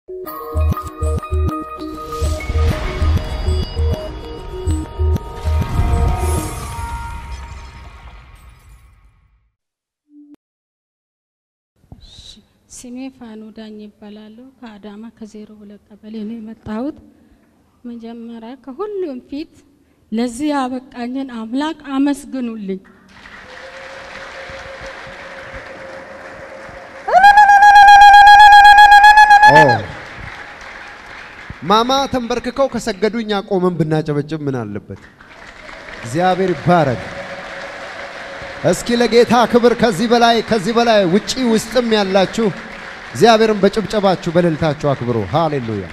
ስሜ ፋኑ ዳኝ ይባላል ከአዳማ ከ02 ቀበሌ ነው የመጣሁት መጀመሪያ ከሁሉም ፊት ለዚህ ያበቃኝን አምላክ አመስግኑልኝ ማማ ተንበርክከው ከሰገዱኛ ቆመን ብናጨበጭብ ምን አለበት እግዚአብሔር ይባረክ እስኪ ለጌታ ክብር ከዚህ በላይ ውጪ ውስጥም ያላችሁ እግዚአብሔርን በጭብጨባችሁ በእልልታችሁ አክብሩ ሃሌሉያ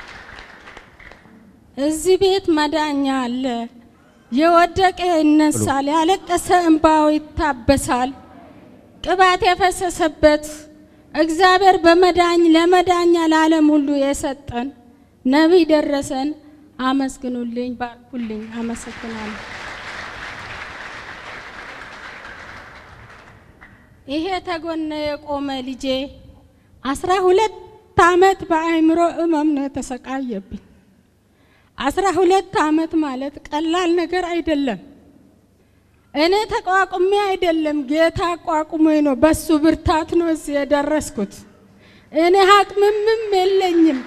እዚህ ቤት መዳኛ አለ የወደቀ ይነሳል ያለቀሰ እንባው ይታበሳል ቅባት የፈሰሰበት እግዚአብሔር በመዳኝ ለመዳኛ ለዓለም ሁሉ የሰጠን ነብይ ደረሰን አመስግኑልኝ ባርኩልኝ አመሰግናለሁ ይሄ ተጎነ የቆመ ልጄ 12 አመት በአይምሮ እመም ነው ተሰቃየብኝ 12 አመት ማለት ቀላል ነገር አይደለም እኔ ተቋቁሜ አይደለም ጌታ አቋቁሞኝ ነው በሱ ብርታት ነው እዚህ የደረስኩት እኔ አቅምም የለኝም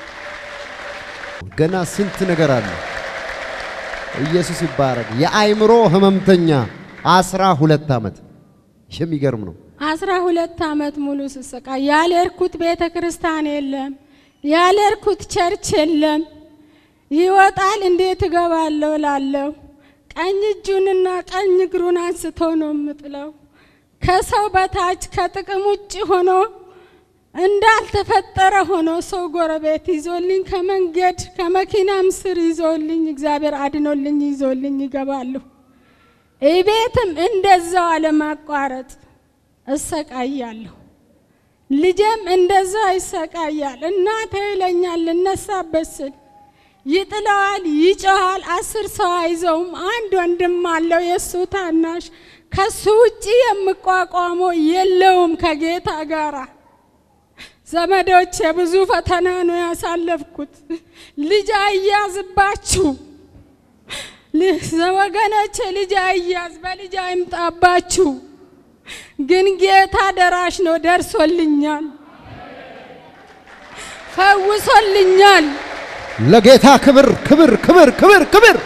ገና ስንት ነገር አለ ኢየሱስ ይባረክ የአይምሮ ህመምተኛ 12 አመት የሚገርም ነው 12 አመት ሙሉ ስሰቃይ ያለርኩት ቤተክርስቲያን የለም ያለርኩት ቸርች የለም ይወጣል እንዴት ገባለው ላለው ቀኝ እጁንና ቀኝ እግሩን አንስቶ ነው ምጥለው ከሰው በታች ከጥቅም ውጪ ሆኖ እንዳልተፈጠረ ሆኖ ሰው ጎረቤት ይዞልኝ ከመንገድ ከመኪናም ስር ይዞልኝ እግዚአብሔር አድኖልኝ ይዞልኝ ይገባሉ እቤትም እንደዛው አለማቋረጥ እሰቃያለሁ ልጄም እንደዛው ይሰቃያል እናቴ ይለኛል ልነሳበስል ይጥለዋል ይጮሃል 10 ሰው አይዘውም አንድ ወንድም አለው የሱ ታናሽ ከሱ ውጪ የምቋቋመው የለውም ከጌታ ጋራ ዘመዶቼ ብዙ ፈተና ነው ያሳለፍኩት ልጅ አያዝባችሁ ለወገኖቼ ልጅ አያዝ በልጅ አይምጣባችሁ ግን ጌታ ደራሽ ነው ደርሶልኛል ፈውሶልኛል ለጌታ ክብር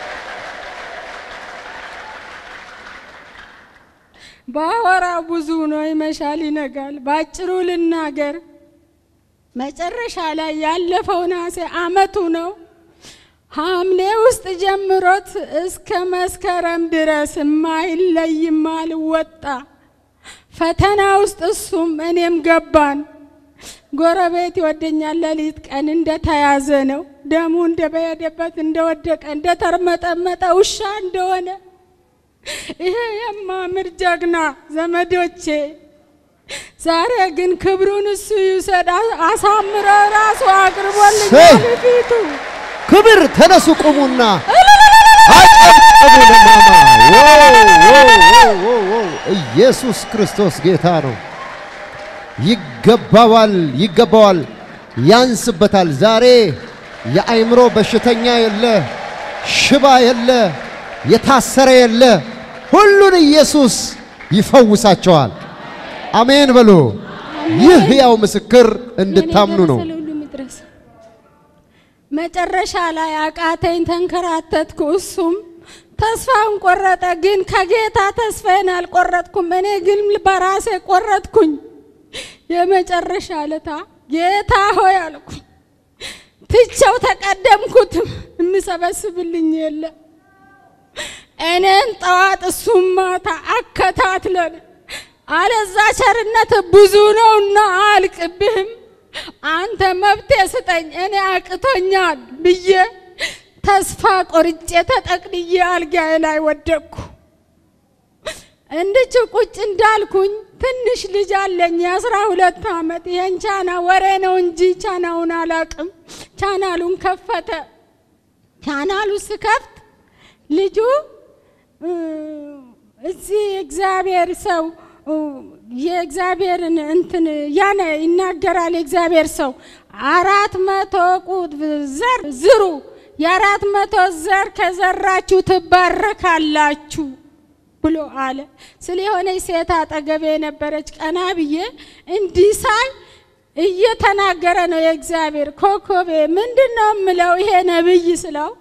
ባወራ ብዙ ነው ይመሻል ይነጋል ባጭሩ ልናገር መጨረሻ ላይ ያለፈው ናሴ አመቱ ነው ሐምሌ ውስጥ ጀምሮት እስከ መስከረም ድረስ ማይለይማል ወጣ ፈተና ውስጥ እሱም እኔም ገባን ጎረቤት ይወደኛል ለሊት ቀን እንደተያዘ ነው ደሙ እንደበየደበት እንደወደቀ እንደተርመጠመጠ ውሻ እንደሆነ ይሄ የማምር ጀግና ዘመዶቼ ዛሬ ግን ክብሩን እሱ ይውሰድ አሳምሮ ራሱ አቅርቦልኝ ፊቱ ክብር ተነሱ ቁሙና አጨብጭቡ ለማማ ኢየሱስ ክርስቶስ ጌታ ነው ይገባዋል ያንስበታል ዛሬ የአይምሮ በሽተኛ የለ ሽባ የለ የታሰረ የለ ሁሉን ኢየሱስ ይፈውሳቸዋል አሜን በሉ ይህ ያው ምስክር እንድታምኑ ነው መጨረሻ ላይ አቃተኝ ተንከራተትኩ እሱም ተስፋን ቆረጠ ግን ከጌታ ተስፋዬን አልቆረጥኩም እኔ ግን በራሴ ቆረጥኩኝ የመጨረሻ ለታ ጌታ ሆይ አልኩ ትቸው ተቀደምኩት እንሰበስብልኝ የለ እኔን ጠዋት እሱም ማታ አከታትለን አለዛ ቸርነት ብዙ ነውና አልቅብህም አንተ መብቴ ስጠኝ እኔ አቅቶኛል ብዬ ተስፋ ቆርጬ ተጠቅልዬ አልጋዬ ላይ ወደቅኩ እንድች ቁጭ እንዳልኩኝ ትንሽ ልጅ አለኝ 12 አመት የንቻና ወሬ ነው እንጂ ቻናውን አላቅም ቻናሉን ከፈተ ቻናሉ ስከፍት ልጁ እዚህ እግዚአብሔር ሰው የእግዚአብሔርን እንትን ያነ ይናገራል እግዚአብሔር ሰው 400 ዘር ዝሩ 400 ዘር ከዘራችሁ ትባረካላችሁ ብሎ አለ። ስለሆነ ሴት አጠገቤ ነበረች። ቀና ብዬ እንዲሳይ እየተናገረ ነው የእግዚአብሔር ኮኮቤ። ምንድነው ምለው ይሄ ነብይ ስለው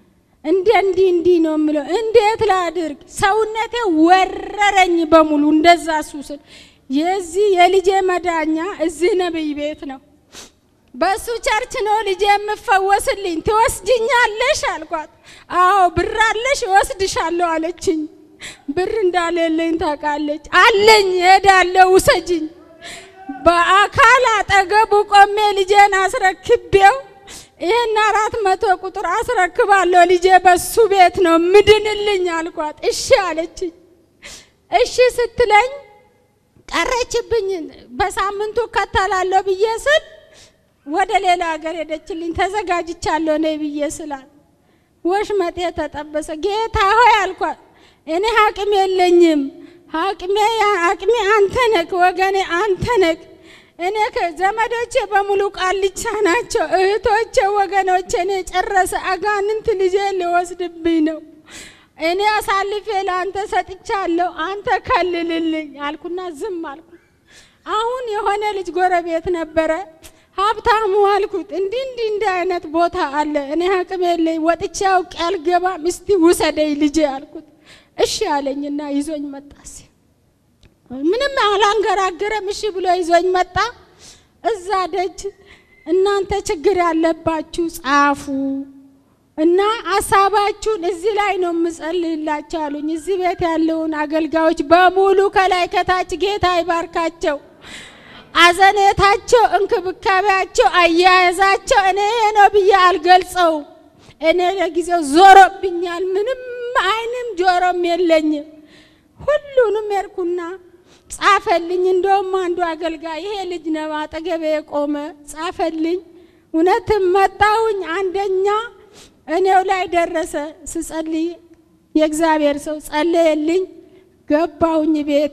እንዲ ነው ምለው። እንዴት ላድርግ? ሰውነቴ ወረረኝ በሙሉ እንደዛ ሱስል። የዚህ የልጄ መዳኛ እዚህ ነብይ ቤት ነው። በሱ ቸርች ነው ልጄ የምፈወስልኝ። ትወስጂኛለሽ አልኳት። አዎ ብር አለሽ ወስድሻለሁ አለችኝ። ብር እንዳለልኝ ታውቃለች። አለኝ ሄዳለሁ ውሰጂኝ። በአካል አጠገቡ ቆሜ ልጄን አስረክቤው ይሄን 400 ቁጥር አስረክባለሁ ልጄ በሱ ቤት ነው ምድንልኝ አልኳት። እሺ አለችኝ። እሺ ስትለኝ ቀረችብኝ። በሳምንቱ ከተላለሁ ብዬ ስል ወደ ሌላ ሀገር ሄደችልኝ። ተዘጋጅቻለሁ ነይ ብዬ ስላት ወሽመጤ ተጠበሰ። ጌታ ሆይ አልኳት። እኔ አቅም የለኝም። አቅሜ አንተ ነህ ወገኔ፣ አንተ ነህ። እኔ ከዘመዶቼ በሙሉ ቃልቻ ናቸው። እህቶቼ ወገኖቼ እኔ ጨረሰ አጋንንት ልጄ ሊወስድብኝ ነው። እኔ አሳልፌ ለአንተ ሰጥቻለሁ፣ አንተ ከልልልኝ አልኩና ዝም አልኩ። አሁን የሆነ ልጅ ጎረቤት ነበረ ሀብታሙ አልኩት። እንዲህ አይነት ቦታ አለ። እኔ አቅም የለኝ ወጥቼ አውቄ አልገባም። እስቲ ውሰደኝ ልጄ አልኩት። እሺ አለኝና ይዞኝ መጣ። ምንም አላንገራገረም። እሺ ብሎ ይዞኝ መጣ። እዛ ደጅ እናንተ ችግር ያለባችሁ ጻፉ እና ሐሳባችሁን እዚህ ላይ ነው የምጸልይላችሁ አሉኝ። እዚህ ቤት ያለውን አገልጋዮች በሙሉ ከላይ ከታች ጌታ ይባርካቸው። አዘኔታቸው፣ እንክብካቤያቸው፣ አያያዛቸው እኔ ነው ብዬ አልገልጸው። እኔ ለጊዜው ዞሮብኛል። ምንም አይንም ጆሮም የለኝም። ሁሉንም የርኩና ጻፈልኝ። እንደውም አንዱ አገልጋይ ይሄ ልጅ ነው አጠገቤ የቆመ ጻፈልኝ። እውነትም መጣውኝ። አንደኛ እኔው ላይ ደረሰ። ስጸልይ የእግዚአብሔር ሰው ጸለየልኝ። ገባውኝ ቤቴ።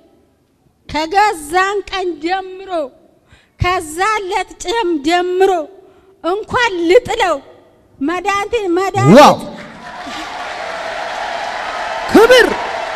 ከገዛን ቀን ጀምሮ ከዛለት ጀምሮ እንኳን ልጥለው መዳንት ዋው ክብር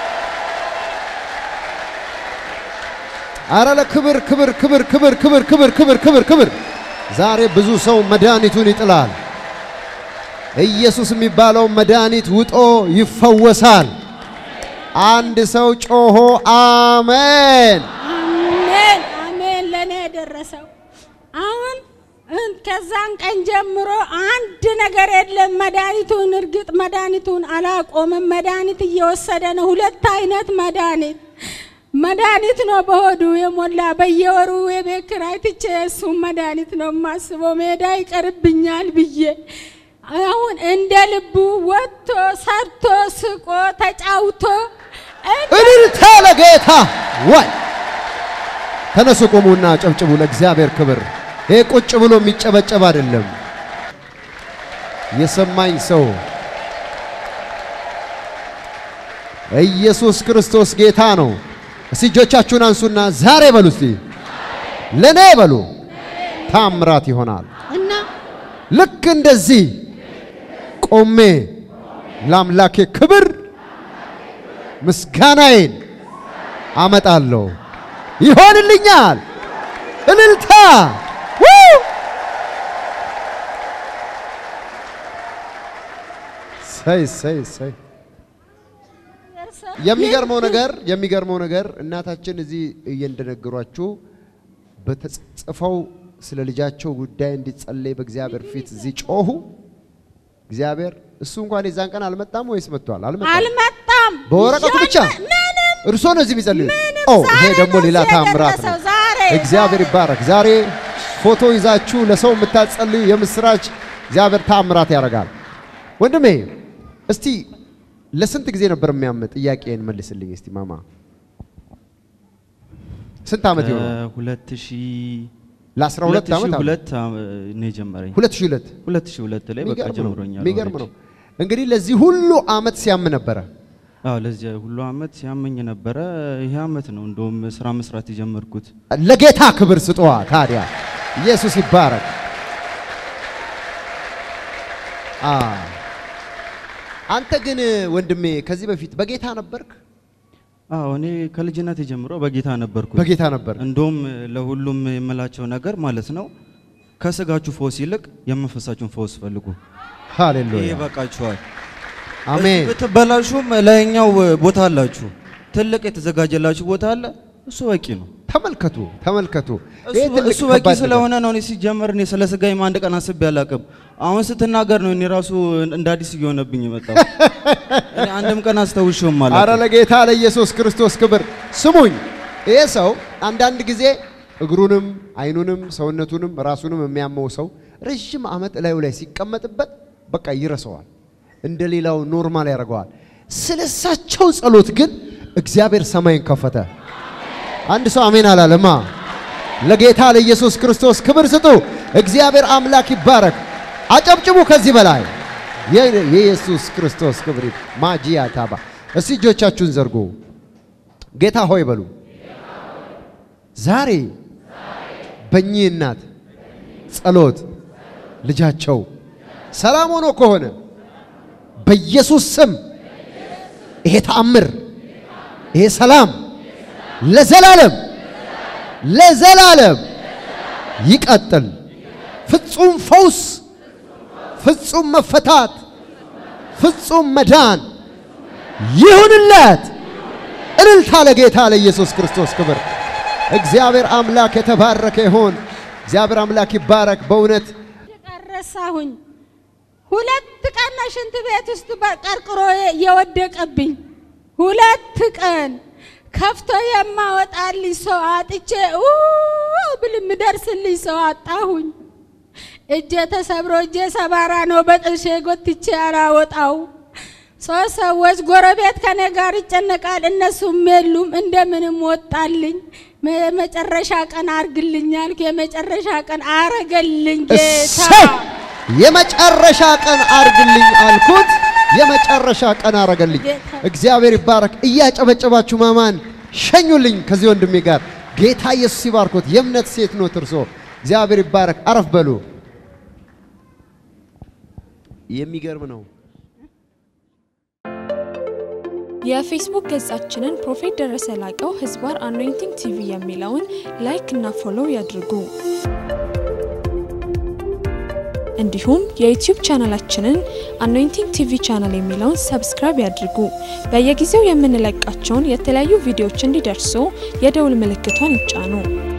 አራለ ክብር ክብር ክብር ክብር ክብር ክብር ክብር ክብር ክብር። ዛሬ ብዙ ሰው መድኃኒቱን ይጥላል። ኢየሱስ የሚባለው መድኃኒት ውጦ ይፈወሳል። አንድ ሰው ጮሆ አሜን አሜን አሜን። ለኔ ደረሰው። አሁን ከዛን ቀን ጀምሮ አንድ ነገር የለም። መድኃኒቱን እርግጥ መድኃኒቱን አላቆመም። መድኃኒት እየወሰደ ነው። ሁለት አይነት መድኃኒት ነው በሆዱ የሞላ። በየወሩ የቤት ኪራይ ትቼ እሱ መድኃኒት ነው ማስበው። ሜዳ ይቀርብኛል ብዬ አሁን እንደ ልቡ ወጥቶ ሰርቶ ስቆ ተጫውቶ እልልታ ለጌታ ወይ ተነሱ ቆሙና ጨብጭቡ ለእግዚአብሔር ክብር። ይሄ ቁጭ ብሎ የሚጨበጨብ አይደለም። የሰማኝ ሰው ኢየሱስ ክርስቶስ ጌታ ነው። እስቲ እጆቻችሁን አንሱና ዛሬ በሉ እስቲ ለኔ በሉ ታምራት ይሆናል። እና ልክ እንደዚህ ቆሜ ለአምላኬ ክብር ምስጋናዬን አመጣለሁ። ይሆንልኛል። እልልታ ሳይ የሚገርመው ነገር እናታችን እዚህ እየንደነገሯችሁ በተጽፈው ስለ ልጃቸው ጉዳይ እንዲጸለይ በእግዚአብሔር ፊት እዚህ ጮሁ። እግዚአብሔር እሱ እንኳን የዛን ቀን አልመጣም ወይስ መጥቷል? አልመጣም። በወረቀቱ ብቻ እርሶ ነው እዚህ የሚጸልዩ። ይሄ ደግሞ ሌላ ታምራት ነው። እግዚአብሔር ይባረክ። ዛሬ ፎቶ ይዛችሁ ለሰው የምታጸልዩ የምስራች እግዚአብሔር ታምራት ያደርጋል። ወንድሜ እስቲ ለስንት ጊዜ ነበር የሚያመጥ? ጥያቄን መልስልኝ እስቲ ማማ። ስንት ዓመት ይሆናል? 2000 ለ12 ዓመት ነው የጀመረኝ። 2002 ላይ በቃ ጀምሮኛል። የሚገርም ነው። እንግዲህ ለዚህ ሁሉ ዓመት ሲያም ነበረ። አዎ ለዚህ ሁሉ ዓመት ሲያመኝ ነበረ። ይሄ ዓመት ነው እንደውም ስራ መስራት የጀመርኩት። ለጌታ ክብር ስጧ ታዲያ። ኢየሱስ ይባረክ። አንተ ግን ወንድሜ ከዚህ በፊት በጌታ ነበርክ? አዎ እኔ ከልጅነቴ ጀምሮ በጌታ ነበርኩ። በጌታ ነበር። እንደውም ለሁሉም የምላቸው ነገር ማለት ነው ከስጋችሁ ፈውስ ይልቅ የመንፈሳችሁን ፈውስ ፈልጉ። ሃሌሉያ ይበቃችኋል። አሜን። ብትበላሹም ላይኛው ቦታ አላችሁ፣ ትልቅ የተዘጋጀላችሁ ቦታ አለ። እሱ በቂ ነው። ተመልከቱ እሱ በቂ ስለሆነ ነው። እኔ ሲጀመር እኔ ስለ ስጋዬ አንድ ቀን አስቤ አላቅም። አሁን ስትናገር ነው እኔ ራሱ እንደ አዲስ እየሆነብኝ መጣው። እኔ አንድም ቀን አስተውሽው ማለት አረ ለጌታ ለኢየሱስ ክርስቶስ ክብር። ስሙኝ፣ ይሄ ሰው አንዳንድ ጊዜ እግሩንም አይኑንም ሰውነቱንም ራሱንም የሚያመው ሰው ረጅም ዓመት ላዩ ላይ ሲቀመጥበት በቃ ይረሳዋል፣ እንደሌላው ኖርማል ያደርገዋል። ስለሳቸው ጸሎት ግን እግዚአብሔር ሰማይን ከፈተ። አንድ ሰው አሜን አላለማ? ለጌታ ለኢየሱስ ክርስቶስ ክብር ስጡ። እግዚአብሔር አምላክ ይባረክ። አጨብጭቡ ከዚህ በላይ የኢየሱስ ክርስቶስ ክብር ማጂያ ታባ። እስቲ እጆቻችሁን ዘርጉ። ጌታ ሆይ በሉ። ዛሬ በእኚህ እናት ጸሎት ልጃቸው ሰላም ሆኖ ከሆነ በኢየሱስ ስም ይሄ ተአምር ይሄ ሰላም ለዘላለም ይቀጥል። ፍጹም ፈውስ፣ ፍጹም መፈታት፣ ፍጹም መዳን ይሁንለት። እልልታ ለጌታ ለኢየሱስ ክርስቶስ ክብር። እግዚአብሔር አምላክ የተባረከ ይሁን። እግዚአብሔር አምላክ ይባረክ። በእውነት ተቀረሳሁኝ 2 ቀን ሽንት ቤት ውስጥ በቀርቅሮ የወደቀብኝ 2 ቀን ከፍቶ የማወጣልኝ ሰው አጥቼ ብልም ደርስልኝ ሰው አጣሁኝ። እጄ ተሰብሮ እጄ ሰባራ ነው በጥሼ ጎትቼ አላወጣው። 3 ሰዎች ጎረቤት ከኔ ጋር ይጨነቃል፣ እነሱም የሉም። እንደምንም ወጣልኝ። የመጨረሻ ቀን አርግልኛል። የመጨረሻ ቀን አረገልኝ ጌታ። የመጨረሻ ቀን አርግልኝ አልኩት፣ የመጨረሻ ቀን አረገልኝ። እግዚአብሔር ይባረክ። እያጨበጨባችሁ ማማን ሸኙልኝ ከዚህ ወንድሜ ጋር። ጌታ ኢየሱስ ይባርኮት። የእምነት ሴት ነው ትርሶ። እግዚአብሔር ይባረክ። አረፍ በሉ። የሚገርም ነው። የፌስቡክ ገጻችንን ፕሮፌት ደረሰ ላቀው ህዝባር አኖይንቲንግ ቲቪ የሚለውን ላይክ እና ፎሎው ያድርጉ። እንዲሁም የዩቲዩብ ቻናላችንን አኖይንቲንግ ቲቪ ቻናል የሚለውን ሰብስክራይብ ያድርጉ። በየጊዜው የምንለቃቸውን የተለያዩ ቪዲዮዎች እንዲደርሱ የደውል ምልክቷን ይጫኑ።